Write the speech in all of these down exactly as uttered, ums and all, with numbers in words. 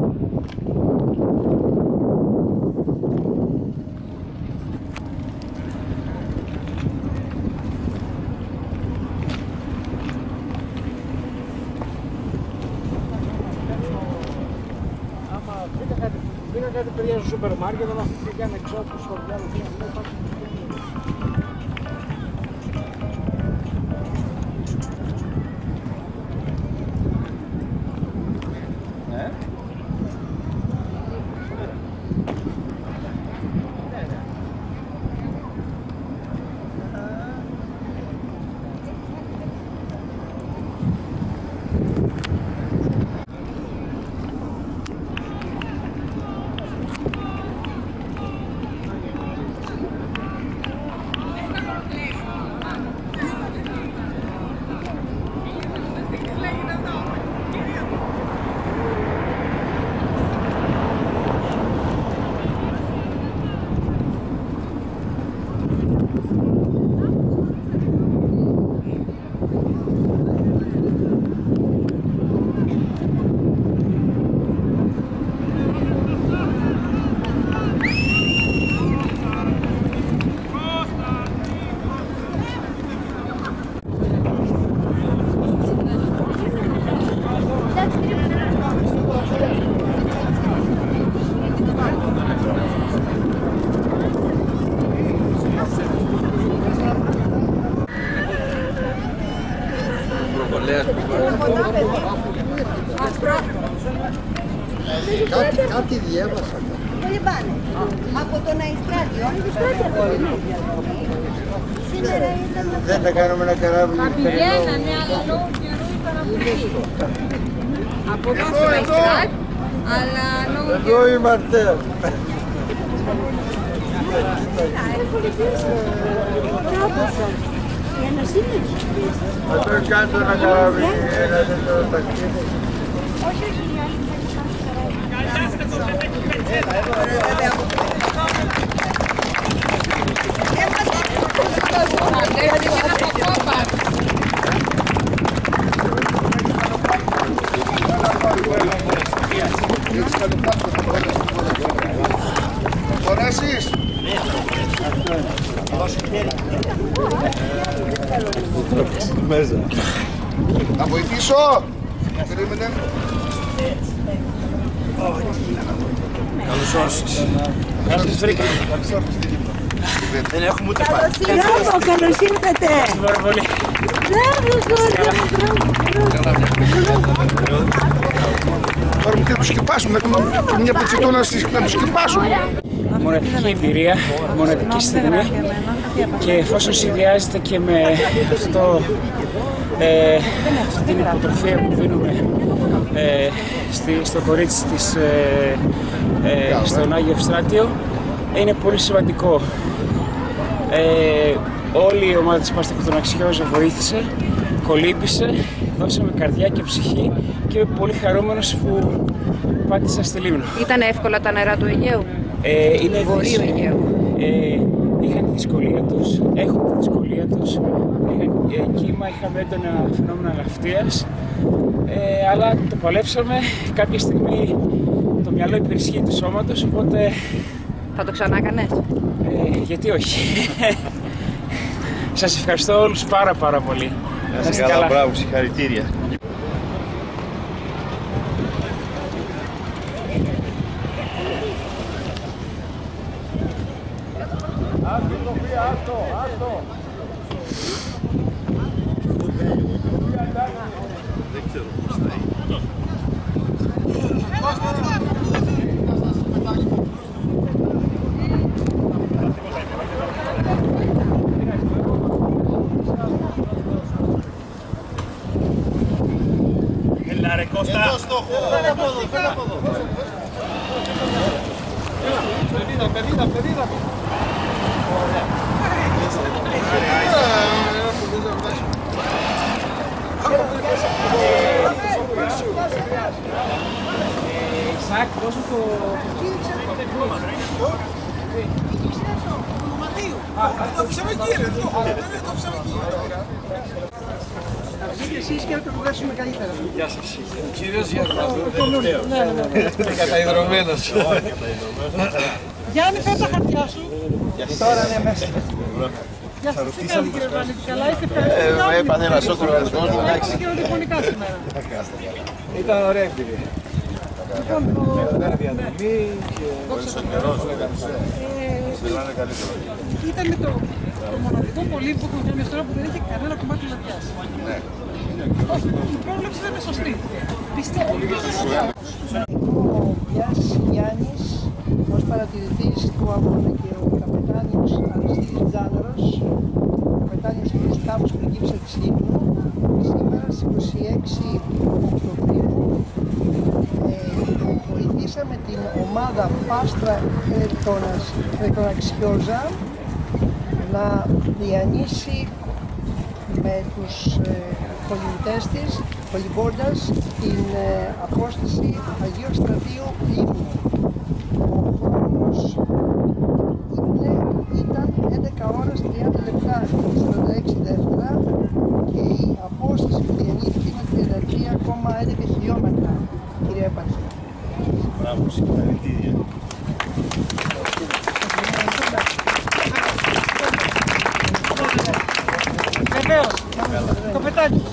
Πήγα κάτι παιδιά στο σούπερ μάρκετ, αλλά αυτή και κάνει εξώπου στο διάλογο. Κάτι, κάτι διέβασα. Πολύ πάνε. Από τον Αϊστράτιο. Σήμερα ήταν... Δεν θα κάνουμε ένα καράβι. Θα πηγαίνανε, αλλά λόγω καιρού ήταν απολύτως. Από εδώ στο Αϊστράτ, αλλά λόγω καιρού... Εδώ είμαστε. Θα το κάνω ένα καράβι, ένα τέτοιο ταξίδι. Όχι, όχι, οι άλλοι δεν κάνουν καράβι. Χωράσεις! Θα βοηθήσω! Περίμενε. Καλώς όρισες. Καλώς τις βρήκα. Δεν έχουμε ούτε πάλι. Μπράβο, καλώς ήρθατε. Πάρα πολύ. Τώρα μου και να το σκεπάσουμε, μια πετσιτώνα να το σκεπάσουμε. Μοναδική εμπειρία, μοναδική στιγμή και εφόσον συνδυάζεται και με αυτό, ε, αυτή την υποτροφία που δίνουμε ε, στη, στο κορίτσι της ε, ε, στον Άγιο Ευστράτιο, είναι πολύ σημαντικό. Ε, όλη η ομάδα της Πάστα Κοτοναξιώζα βοήθησε, κολύμπησε, δώσαμε καρδιά και ψυχή και είμαι πολύ χαρούμενος που πάτησα στη Λίμνο. Ήταν εύκολα τα νερά του Αιγαίου. Ε, είναι Βορείου Αιγαίου. Ε, είχαν τη δυσκολία τους, έχουν τη δυσκολία τους, είχαν ε, κύμα, είχαμε έντονα φαινόμενα ναυτίας, ε, αλλά το παλέψαμε. Κάποια στιγμή το μυαλό υπερισχύει του σώματος, οπότε... Θα το ξανά κάνες? Ε, γιατί όχι. Σας ευχαριστώ όλους πάρα πάρα πολύ. Να είστε καλά, μπράβο, συγχαρητήρια. Άστο, άστο. Δεν ξέρω πώς θα είναι. Έλα ρε Κώστα. Εδώ στόχο. Φέρε από εδώ, φέρε από εδώ. Παιδίδα, παιδίδα, παιδίδα. Σάκ, δώσου το... Το αφήσαμε εκεί, ρε, το αφήσαμε εκεί. Ζείτε εσείς και να το δουλέψουμε καλύτερα. Γεια σας. Ο κύριος Γερμανός, τελευταίος. Είναι καταϊδρωμένος. Γιάννη, φέρε τα χαρτιά σου. Τώρα είναι μέσα. Γεια σας, τι κάνετε κύριε Βανίτη, καλά είστε, ευχαριστώ. Έπανε ένας ο κοροϊδισμός μου, εντάξει. Και ραδιοφωνικά σήμερα. Ήταν ωραία εμπειρία. Λοιπόν, Ωραία διαδρομή και δόξα τω Νερός, Θεώ. σε λένε καλύτερο. Ήταν το, το μοναδικό πολύ που έχουμε κάνει τώρα που δεν είχε κανένα κομμάτι λατιάς. Ναι. Όχι, η πρόβλεψη ήταν σωστή. Πιστεύω ότι είναι σωστή. Ο Γιάννης Γιάννης ως παρατηρητής του αγώνα και ο καπετάνιος Αριστίδης Τζάναρος, ο καπετάνιος του σκάφους πριγκίπισσα της Λίμνου, σήμερα στις είκοσι έξι Οκτωβρίου ε, βοηθήσαμε την ομάδα Πάστρα των Αξιόζα να διανύσει με τους ε, κολυμπητές της, κολυμπώντας την ε, απόσταση Αγίου Στρατείου Λίμνου. Ο χρόνος είναι, ήταν έντεκα ώρες τριάντα λεπτά και σαράντα έξι δεύτερα και η απόσταση που διανύθηκε είναι τριάντα τρία κόμμα έντεκα χιλιόμετρα, κυρία Επαρχία. Μπράβο, συγχαρητήρια. Βεβαίως, καπετάνιος.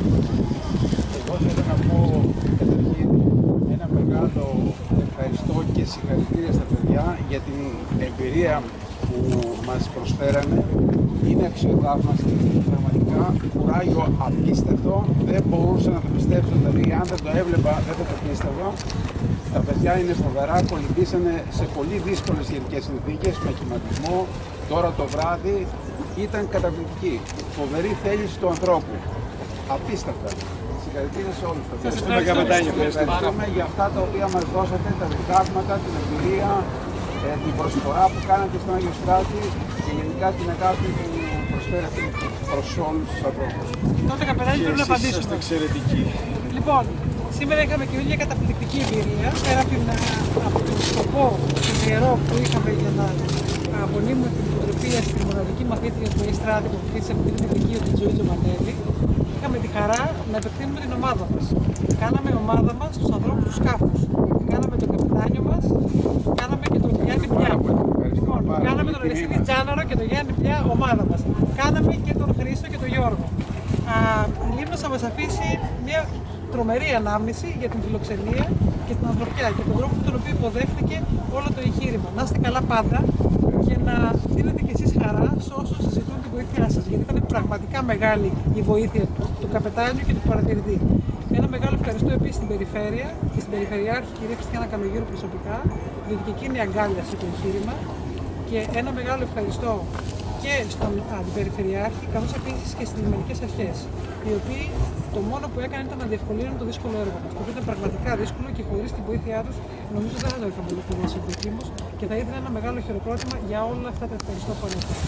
εγώ θέλω να πω καταρχήν ένα μεγάλο ευχαριστώ και συγχαρητήρια στα παιδιά για την εμπειρία που μας προσφέρανε. Είναι αξιοθαύμαστη, πραγματικά κουράγιο απίστευτο, δεν μπορούσα να το πιστέψω, δηλαδή αν δεν το έβλεπα δεν θα το πίστευα. Τα παιδιά είναι φοβερά, κολυμπήσανε σε πολύ δύσκολες γενικές συνθήκες, με κυματισμό, τώρα το βράδυ ήταν καταπληκτική. Φοβερή θέληση του ανθρώπου. Απίστευτα. Συγχαρητήρια σε όλους. Σας ευχαριστούμε, καπετάνιο. Ευχαριστούμε για αυτά τα οποία μας δώσατε, τα διδάγματα, την εμπειρία, ε, την προσφορά που κάνατε στον Άγιο Στράτη και γενικά την αγάπη που προσφέρατε προς όλους τους ανθρώπους. Τότε καπετάνιο πρέπει να απαντήσουμε. Είστε εξαιρετικοί. Λοιπόν, σήμερα είχαμε και μια καταπληκτική εμπειρία, πέρα από, την, από τον σκοπό του ιερό που είχαμε για να απολύμουμε την υποτροφία στην μοναδική μαθήτρια του Ιστράτη που βοηθήσε από την ηλικία του Τζοϊ Τζομανέλη. Είχαμε τη χαρά να επεκτείνουμε την ομάδα μας. Κάναμε ομάδα μας στους ανθρώπους του σκάφους. Κάναμε τον καπετάνιο μας, κάναμε και τον Γιάννη Πιά. Λοιπόν, κάναμε τον Αριστίδη Τζάναρο και τον Γιάννη Πιά ομάδα μας. Κάναμε και τον Χρήστο και τον Γιώργο. Α, η Λίμνος θα μας αφήσει μια τρομερή ανάμνηση για την φιλοξενία και την ανθρωπιά και τον τρόπο με τον οποίο υποδέχτηκε όλο το εγχείρημα. Να είστε καλά πάντα και να δίνετε κι εσείς χαρά σε όσους συζητούν την βοήθειά σας, γιατί ήταν πραγματικά μεγάλη η βοήθεια του καπετάνιου και του παρατηρητή. Ένα μεγάλο ευχαριστώ επίσης στην Περιφέρεια και στην Περιφερειάρχη κυρία Χριστιάνα Καλογύρου προσωπικά, διότι και εκείνη αγκάλιασε το εγχείρημα, και ένα μεγάλο ευχαριστώ και στον Αντιπεριφερειάρχη, καθώς επίσης και στις λιμενικές αρχές, οι οποίοι το μόνο που έκαναν ήταν να διευκολύνουν το δύσκολο έργο μας, το οποίο ήταν πραγματικά δύσκολο και χωρίς την βοήθειά τους νομίζω δεν θα το είχαμε ολοκληρώσει ο Δήμος, και θα ήθελα ένα μεγάλο χειροκρότημα για όλα αυτά τα ευχαριστώ που ανέφερα.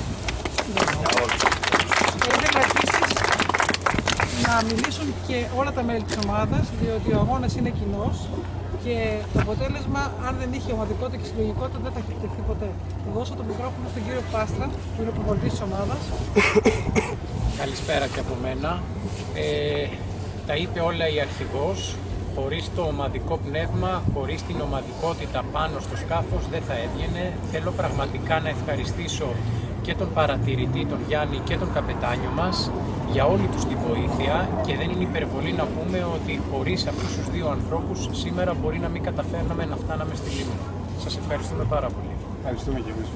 Θα ήθελα επίσης να μιλήσουν και όλα τα μέλη της ομάδας, διότι ο αγώνας είναι κοινός και το αποτέλεσμα, αν δεν είχε ομαδικότητα και συλλογικότητα, δεν θα είχε επιτευχθεί ποτέ. Θα δώσω το μικρόφωνο στον κύριο Πάστρα, που είναι ο προπονητής της ομάδας. Καλησπέρα και από μένα. Ε, τα είπε όλα η αρχηγός. Χωρίς το ομαδικό πνεύμα, χωρίς την ομαδικότητα πάνω στο σκάφος δεν θα έβγαινε. Θέλω πραγματικά να ευχαριστήσω και τον παρατηρητή, τον Γιάννη, και τον καπετάνιο μας για όλη τους τη βοήθεια, και δεν είναι υπερβολή να πούμε ότι χωρίς αυτούς τους δύο ανθρώπους σήμερα μπορεί να μην καταφέρναμε να φτάναμε στη Λίμνο. Σας ευχαριστούμε πάρα πολύ. Ευχαριστούμε και εμείς.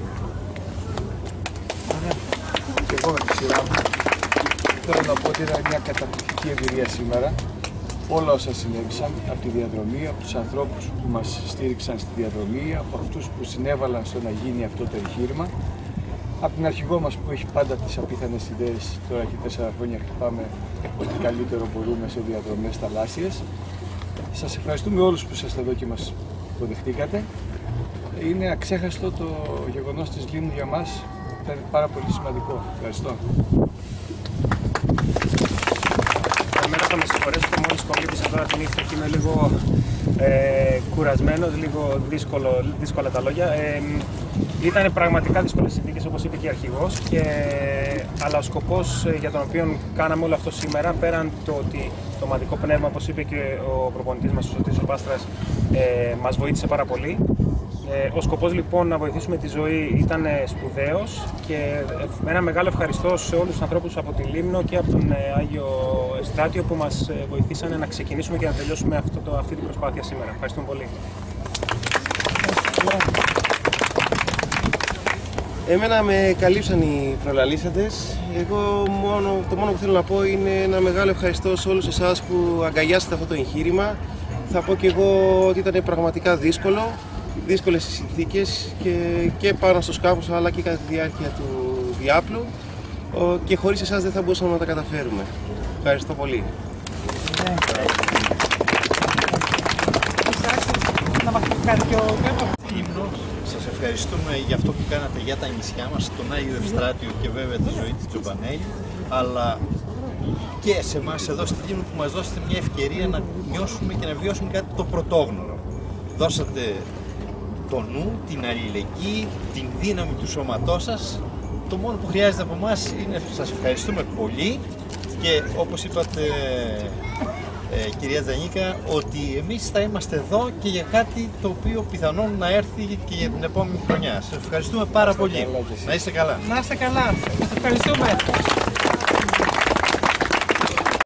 Και εγώ με τη σειρά μου θέλω να πω ότι ήταν μια καταπληκτική εμπειρία σήμερα. Όλα όσα συνέβησαν από τη διαδρομή, από τους ανθρώπους που μας στήριξαν στη διαδρομή, από αυτούς που συνέβαλαν στο να γίνει αυτό το εγχείρημα, από την αρχηγό μας που έχει πάντα τις απίθανες ιδέες, τώρα και τέσσερα χρόνια χτυπάμε ό,τι καλύτερο μπορούμε σε διαδρομές θαλάσσιες. Σας ευχαριστούμε όλους που είσαστε εδώ και μας υποδεχτήκατε. Είναι αξέχαστο το γεγονός της Λίμνου για μας, ήταν πάρα πολύ σημαντικό. Ευχαριστώ. Εμένα θα με συγχωρέσετε, μόλις κολλήθησα τώρα την νύχτα και είμαι λίγο ε, κουρασμένος, λίγο δύσκολο, δύσκολα τα λόγια. Ε, Ήταν πραγματικά δύσκολες συνθήκες, όπως είπε και η αρχηγός, και... αλλά ο σκοπός για τον οποίο κάναμε όλο αυτό σήμερα, πέραν το ότι το ομαδικό πνεύμα, όπως είπε και ο προπονητής μας, ο Σωτήρης ο Πάστρας, ε, μας βοήθησε πάρα πολύ. Ε, ο σκοπός λοιπόν να βοηθήσουμε τη ζωή ήταν σπουδαίος και με ένα μεγάλο ευχαριστώ σε όλους τους ανθρώπους από τη Λίμνο και από τον Άγιο Ευστράτιο που μας βοηθήσανε να ξεκινήσουμε και να τελειώσουμε αυτό το, αυτή την προσπάθεια σήμερα. Ευχαριστούμε πολύ. Εμένα με καλύψαν οι προλαλήσαντες. Εγώ μόνο, το μόνο που θέλω να πω είναι ένα μεγάλο ευχαριστώ σε όλους εσάς που αγκαλιάσατε αυτό το εγχείρημα. Θα πω και εγώ ότι ήταν πραγματικά δύσκολο, δύσκολες οι συνθήκες και, και πάνω στο σκάφος αλλά και κατά τη διάρκεια του διάπλου και χωρίς εσάς δεν θα μπορούσαμε να τα καταφέρουμε. Ευχαριστώ πολύ. Σας ευχαριστούμε για αυτό που κάνατε για τα νησιά μας, τον Άγιο Ευστράτιο και βέβαια τη ζωή της Τζομπανέλη, αλλά και σε εμάς εδώ στη Λίμνο που μας δώσετε μια ευκαιρία να νιώσουμε και να βιώσουμε κάτι το πρωτόγνωρο. Δώσατε το νου, την αλληλεγγύη, την δύναμη του σώματός σας. Το μόνο που χρειάζεται από εμάς είναι σας ευχαριστούμε πολύ και όπως είπατε, Ε, κυρία Τζανίκα, ότι εμείς θα είμαστε εδώ και για κάτι το οποίο πιθανόν να έρθει και για την επόμενη χρονιά. Σας ευχαριστούμε πάρα πολύ. Να είστε καλά. Να είστε καλά. Σας ευχαριστούμε.